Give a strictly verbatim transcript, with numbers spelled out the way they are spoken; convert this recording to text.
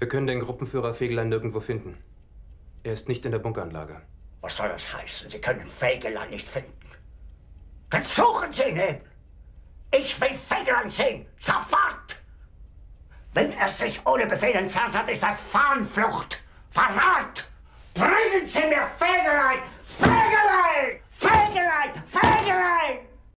Wir können den Gruppenführer Fegelein nirgendwo finden. Er ist nicht in der Bunkeranlage. Was soll das heißen? Sie können Fegelein nicht finden. Dann suchen Sie ihn eben. Ich will Fegelein sehen. Sofort! Wenn er sich ohne Befehl entfernt hat, ist das Fahnenflucht. Verrat! Bringen Sie mir Fegelein! Fegelein! Fegelein! Fegelein!